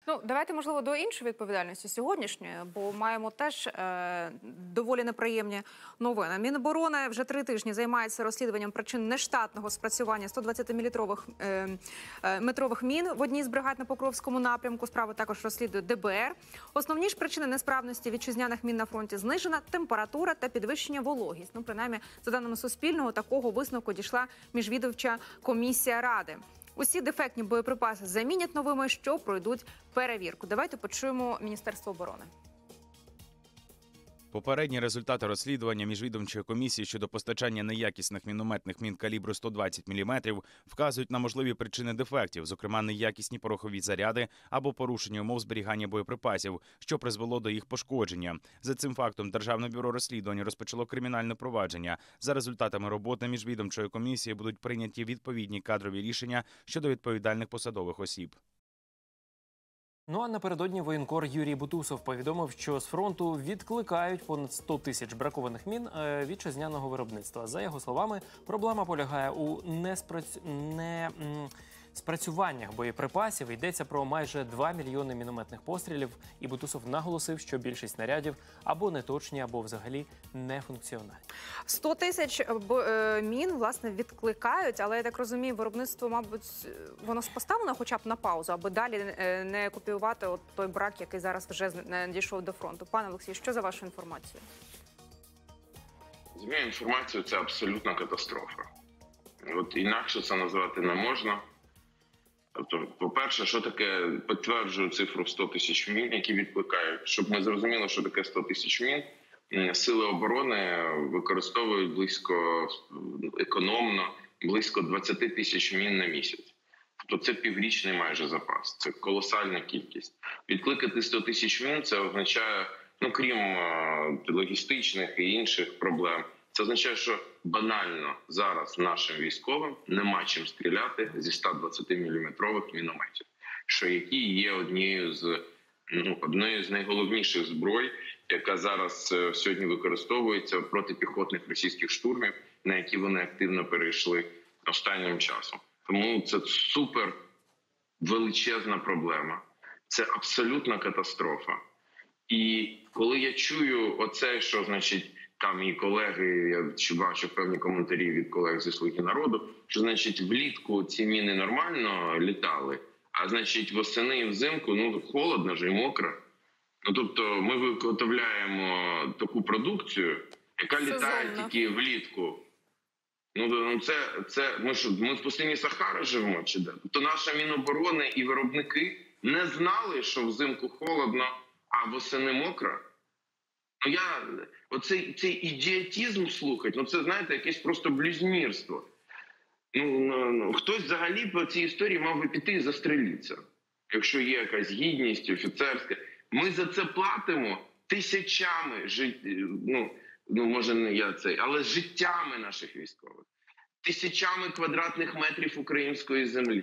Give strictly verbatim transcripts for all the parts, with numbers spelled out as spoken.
Ну, давайте, можливо, до іншої відповідальності сьогоднішньої, бо маємо теж е, доволі неприємні новини. Міноборони вже три тижні займається розслідуванням причин нештатного спрацювання сто двадцятиміліметрових е, е, метрових мін в одній з бригад на Покровському напрямку. Справу також розслідує Д Б Р. Основні ж причини несправності вітчизняних мін на фронті – знижена температура та підвищення вологість. Ну, принаймні, за даними Суспільного, такого висновку дійшла міжвідомча комісія Ради. Усі дефектні боєприпаси замінять новими, що пройдуть перевірку. Давайте почуємо Міністерство оборони. Попередні результати розслідування міжвідомчої комісії щодо постачання неякісних мінометних мін калібру сто двадцять міліметрів вказують на можливі причини дефектів, зокрема неякісні порохові заряди або порушення умов зберігання боєприпасів, що призвело до їх пошкодження. За цим фактом Державне бюро розслідувань розпочало кримінальне провадження. За результатами роботи міжвідомчої комісії будуть прийняті відповідні кадрові рішення щодо відповідальних посадових осіб. Ну а напередодні воєнкор Юрій Бутусов повідомив, що з фронту відкликають понад сто тисяч бракованих мін вітчизняного виробництва. За його словами, проблема полягає у неспраць... не... спрацюваннях боєприпасів. Йдеться про майже два мільйони мінометних пострілів. І Бутусов наголосив, що більшість снарядів або неточні, або взагалі не функціональні. сто тисяч мін, власне, відкликають, але, я так розумію, виробництво, мабуть, воно поставлено хоча б на паузу, аби далі не копіювати от той брак, який зараз вже дійшов до фронту. Пане Олексій, що за вашу інформацію? За мою інформацію, це абсолютна катастрофа. От інакше це назвати не можна. Тобто, по-перше, що таке, підтверджую цифру сто тисяч мін, які відкликають. Щоб ми зрозуміли, що таке сто тисяч мін, сили оборони використовують близько, економно, близько двадцять тисяч мін на місяць. Тобто це піврічний майже запас, це колосальна кількість. Відкликати сто тисяч мін – це означає, ну крім логістичних і інших проблем, це означає, що банально зараз нашим військовим нема чим стріляти зі ста двадцятиміліметрових мінометів, що які є однією з, ну, однією з найголовніших зброй, яка зараз е, сьогодні використовується проти піхотних російських штурмів, на які вони активно перейшли останнім часом. Тому це супер величезна проблема, це абсолютна катастрофа. І коли я чую оце, що, значить, там і колеги, я бачу певні коментарі від колег зі «Слуги народу», що, значить, влітку ці міни нормально літали, а, значить, восени і взимку, ну, холодно ж і мокро. Ну, тобто ми виготовляємо таку продукцію, яка літає тільки влітку. Ну, це, це ми що, ми в пустині Сахара живемо, чи де? Тобто наша Міноборони і виробники не знали, що взимку холодно, а восени мокро. Ну, я, оцей цей ідіотизм слухать, ну це, знаєте, якесь просто блюзнірство. Ну, ну, ну, хтось взагалі по цій історії мав би піти і застрелитися, якщо є якась гідність офіцерська. Ми за це платимо тисячами, жит... ну, ну, може не я цей, але життями наших військових. Тисячами квадратних метрів української землі.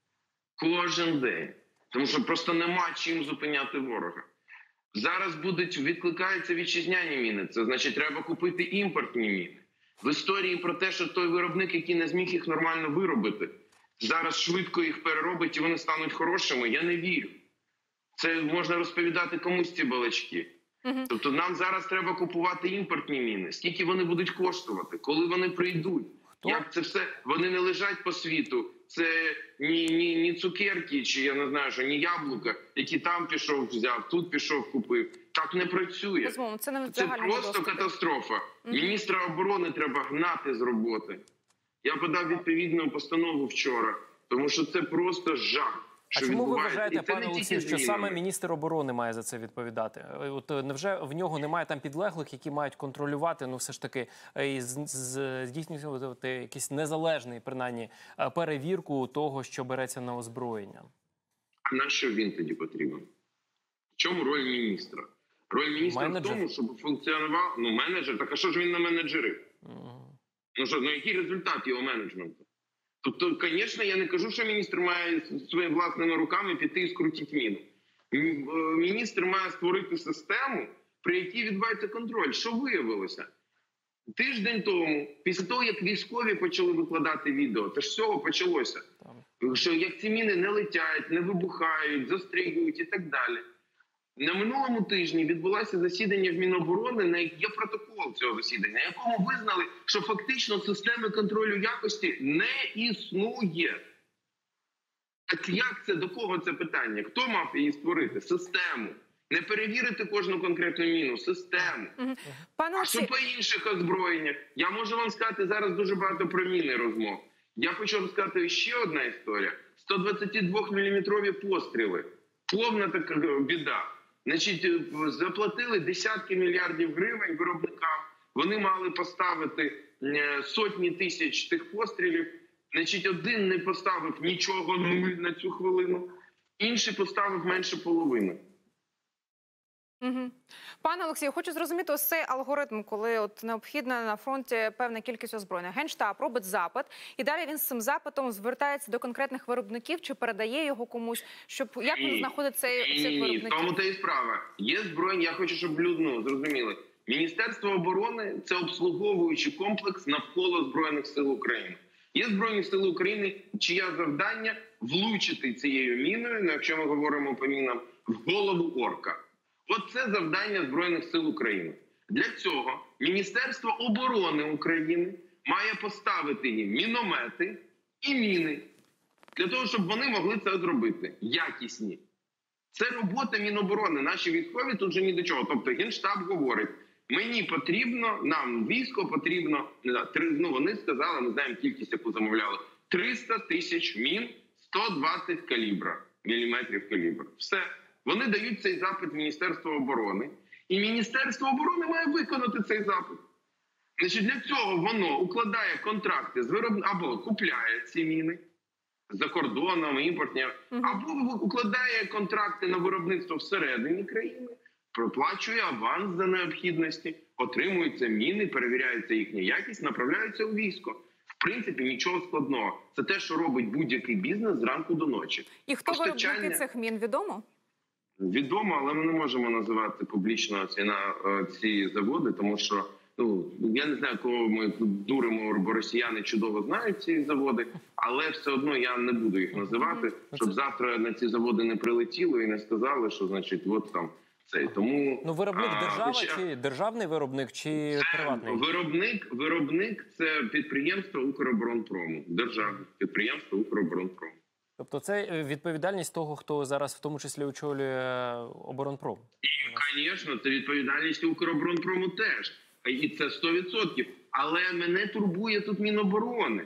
Кожен день. Тому що просто нема чим зупиняти ворога. Зараз будуть, відкликаються вітчизняні міни. Це значить, треба купити імпортні міни. В історії про те, що той виробник, який не зміг їх нормально виробити, зараз швидко їх переробить і вони стануть хорошими, я не вірю. Це можна розповідати комусь ці балачки. Угу. Тобто нам зараз треба купувати імпортні міни. Скільки вони будуть коштувати? Коли вони прийдуть? Хто? Як це все? Вони не лежать по світу. Це ні, ні, ні цукерки, чи я не знаю, що ні яблука, які там пішов, взяв, тут пішов, купив. Так не працює. Це, не це просто доступи. Катастрофа. Угу. Міністра оборони треба гнати з роботи. Я подав відповідну постанову вчора, тому що це просто жах. А чому ви вважаєте, пане Олексію, що саме міністр оборони має за це відповідати? От невже в нього немає там підлеглих, які мають контролювати, ну все ж таки, і здійснювати якийсь незалежний, принаймні, перевірку того, що береться на озброєння? А на що він тоді потрібен? В чому роль міністра? Роль міністра менеджер. В тому, щоб функціонував, ну менеджер, так а що ж він на менеджери? Угу. Ну що, ну який результат його менеджменту? Тобто, звісно, я не кажу, що міністр має своїми власними руками піти і скрутити міну. Міністр має створити систему, при якій відбувається контроль. Що виявилося? Тиждень тому, після того, як військові почали викладати відео, це ж з цього почалося. що як ці міни не летять, не вибухають, застрягують і так далі. На минулому тижні відбулося засідання в Міноборони, на є протокол цього засідання, на якому визнали, що фактично системи контролю якості не існує. Так як це, до кого це питання? Хто мав її створити? Систему. Не перевірити кожну конкретну міну, систему. Угу. Пане А що Олексій... по інших озброєннях? Я можу вам сказати зараз дуже багато про міни розмов. Я хочу вам сказати ще одна історія. сто двадцятидвоміліметрові постріли. Повна така біда. Значить, заплатили десятки мільярдів гривень виробникам. Вони мали поставити сотні тисяч тих пострілів. Значить, один не поставив нічого на цю хвилину, інший поставив менше половини. Угу. Пане Олексію, хочу зрозуміти ось цей алгоритм, коли от необхідна на фронті певна кількість озброєння. Генштаб робить запит, і далі він з цим запитом звертається до конкретних виробників чи передає його комусь, щоб як він знаходить цей, ні, цих ні, виробників? Тому та і справа. Є збройні, я хочу, щоб людно зрозуміли. Міністерство оборони – це обслуговуючий комплекс навколо Збройних сил України. Є Збройні сили України, чия завдання влучити цією міною, ну, якщо ми говоримо по мінам, в голову орка. От це завдання Збройних сил України. Для цього Міністерство оборони України має поставити їм міномети і міни, для того, щоб вони могли це зробити. Якісні. Це робота Міноборони. Наші військові тут же ні до чого. Тобто Генштаб говорить, мені потрібно, нам військо потрібно, ну вони сказали, ми знаємо кількість, яку замовляли, триста тисяч мін сто двадцять калібра, міліметрів калібра. Все. Вони дають цей запит в Міністерство оборони. І Міністерство оборони має виконати цей запит. Значить, для цього воно укладає контракти з вироб... або купляє ці міни за кордоном, імпортні, або укладає контракти на виробництво всередині країни, проплачує аванс за необхідності, отримуються міни, перевіряється їхня якість, направляються у військо. В принципі, нічого складного. Це те, що робить будь-який бізнес зранку до ночі. І хто Постачання... виробники цих мін, відомо? Відомо, але ми не можемо називати публічно ціна ці заводи, тому що, ну, я не знаю, кого ми тут дуримо, бо росіяни чудово знають ці заводи, але все одно я не буду їх називати, щоб завтра на ці заводи не прилетіло і не сказали, що, значить, от там цей. Тому ну, виробник а, держава хоча... чи державний виробник, чи приватний? Виробник, виробник – це підприємство Укроборонпрому, державне підприємство Укроборонпрому. Тобто це відповідальність того, хто зараз в тому числі очолює оборонпром? Звісно, це відповідальність Укроборонпрому теж. І це сто відсотків. Але мене турбує тут Міноборони.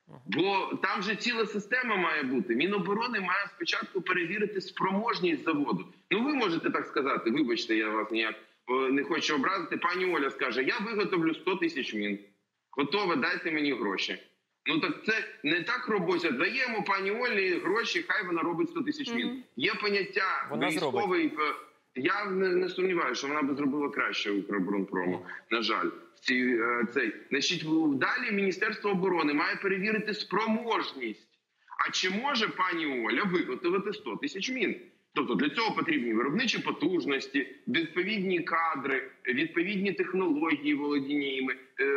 Бо там же ціла система має бути. Міноборони має спочатку перевірити спроможність заводу. Ну ви можете так сказати, вибачте, я вас ніяк не хочу образити. Пані Оля скаже, я виготовлю сто тисяч мін. Готове, дайте мені гроші. Ну так це не так робиться. Даємо пані Олі гроші, хай вона робить сто тисяч мін. Mm-hmm. Є поняття вона військовий. Зробить. Я не, не сумніваюся, що вона б зробила краще Укроборонпрому. Mm-hmm. На жаль, ці цей значить далі Міністерство оборони має перевірити спроможність. А чи може пані Оля виготовити сто тисяч мін? Тобто для цього потрібні виробничі потужності, відповідні кадри, відповідні технології володіння іми,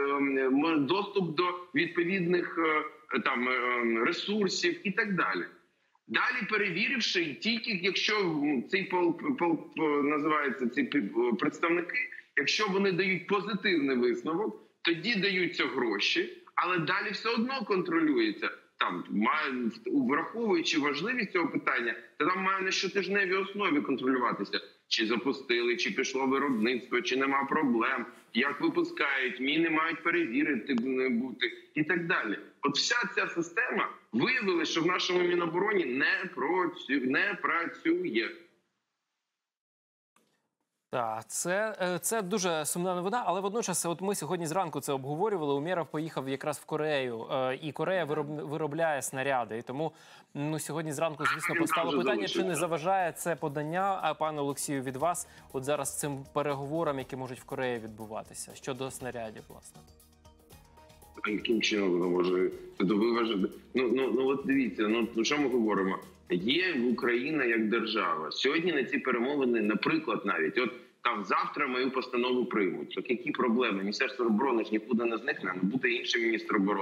доступ до відповідних там ресурсів і так далі. Далі перевіривши, тільки якщо цей пол, пол, називається ці представники, якщо вони дають позитивний висновок, тоді даються гроші, але далі все одно контролюється. Там має, враховуючи важливість цього питання, то там має на щотижневій основі контролюватися, чи запустили, чи пішло виробництво, чи нема проблем, як випускають, міни мають перевірити бути і так далі. От вся ця система виявила, що в нашому Мінобороні не працює. Не працює. Так, це, це дуже сумна новина, але водночас, от ми сьогодні зранку це обговорювали, Умєров поїхав якраз в Корею, і Корея вироб, виробляє снаряди, і тому ну, сьогодні зранку, звісно, постало питання, чи не заважає це подання, а пане Олексію, від вас, от зараз цим переговорам, які можуть в Кореї відбуватися, щодо снарядів, власне. А яким чином воно може? Ви вважаєте? Ну, ну, ну от дивіться, ну що ми говоримо? Є Україна як держава. Сьогодні на ці перемовини, наприклад, навіть, от там завтра мою постанову приймуть. Так які проблеми? Міністерство оборони ж нікуди не зникне, буде інший міністр оборони.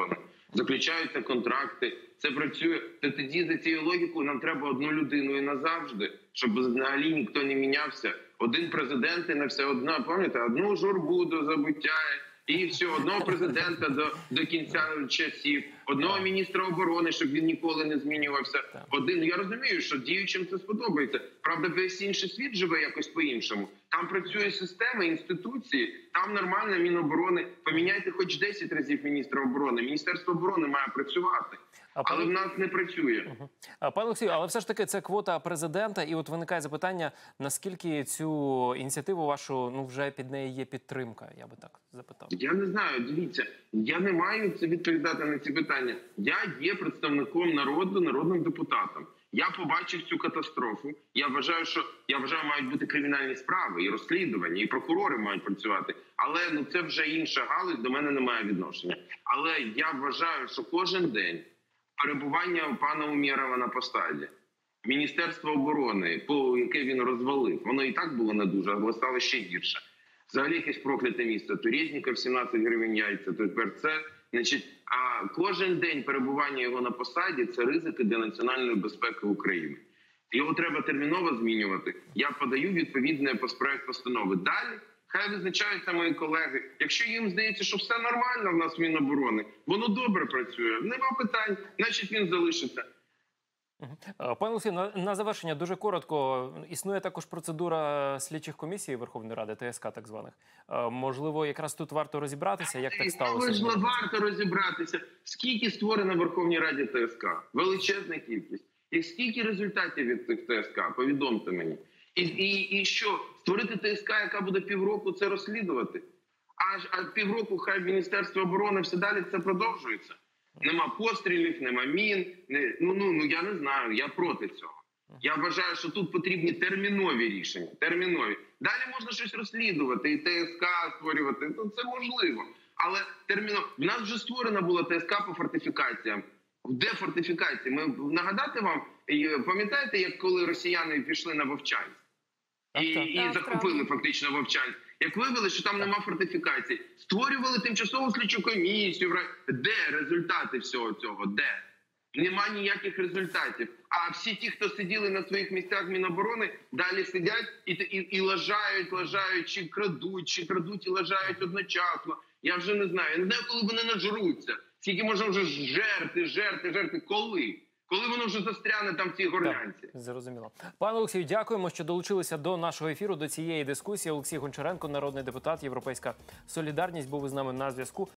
заключаються контракти. Це працює. То тоді за цією логікою нам треба одну людину і назавжди, щоб взагалі ніхто не мінявся. Один президент і на все одна, пам'ятаєте, одну журбу до забуття. І все, одного президента до, до кінця часів, одного міністра оборони, щоб він ніколи не змінювався. Один, я розумію, що діючим це сподобається. Правда, весь інший світ живе якось по-іншому. Там працює система, інституції, там нормально Міноборони. Поміняйте хоч десять разів міністра оборони. Міністерство оборони має працювати. А Але пан- в нас не працює. А, Пане Олексію, але все ж таки це квота президента, і от виникає запитання, наскільки цю ініціативу вашу, ну вже під неї є підтримка, я би так запитав. Я не знаю, дивіться, я не маю це відповідати на ці питання. Я є представником народу, народним депутатом. Я побачив цю катастрофу. Я вважаю, що я вважаю, мають бути кримінальні справи і розслідування, і прокурори мають працювати. Але ну це вже інша галузь, до мене немає відношення. Але я вважаю, що кожен день перебування у пана Умєрова на посаді, Міністерство оборони, по яке він розвалив, воно і так було не дуже, але стало ще гірше. Взагалі якесь прокляте місце. Турєзніков, сімнадцять гривень яйця, тепер це. Значить, а кожен день перебування його на посаді – це ризики для національної безпеки України. Його треба терміново змінювати. Я подаю відповідне проект постанови. Далі хай визначаються мої колеги. Якщо їм здається, що все нормально в нас в Міноборони, воно добре працює, нема питань, значить він залишиться. Е, Пане Олексію, на, на завершення дуже коротко. Існує також процедура слідчих комісій Верховної Ради, ТСК так званих. Е, Можливо, якраз тут варто розібратися, як так сталося? Можливо, варто розібратися, скільки створено в Верховній Раді ТСК. Величезна кількість. І скільки результатів від цих ТСК, повідомте мені. І, і, і що, створити ТСК, яка буде півроку це розслідувати? Аж а півроку хай Міністерство оборони все далі це продовжується. Нема пострілів, нема мін. Не, ну, ну, ну я не знаю, я проти цього. Я вважаю, що тут потрібні термінові рішення. Термінові. Далі можна щось розслідувати і ТСК створювати. Ну, це можливо. Але терміново. В нас вже створена була ТСК по фортифікаціям. Де фортифікації? Ми нагадати вам, пам'ятаєте, як коли росіяни пішли на Вовчанськ? І, Так, і так, захопили правда. фактично Вовчанськ. Як виявили, що там нема фортифікацій, створювали тимчасову слідчу комісію. Де результати всього цього? Де? Нема ніяких результатів. А всі ті, хто сиділи на своїх місцях Міноборони, далі сидять і, і, і лажають, лажають, чи крадуть, чи крадуть і лажають одночасно. Я вже не знаю. Я не знаю, коли вони нажруться. Скільки можна вже жерти, жерти, жерти. Коли? Коли воно вже застряне там в цій горлянці? Так, зрозуміло. Пане Олексію, дякуємо, що долучилися до нашого ефіру, до цієї дискусії. Олексій Гончаренко, народний депутат, Європейська солідарність, був із нами на зв'язку.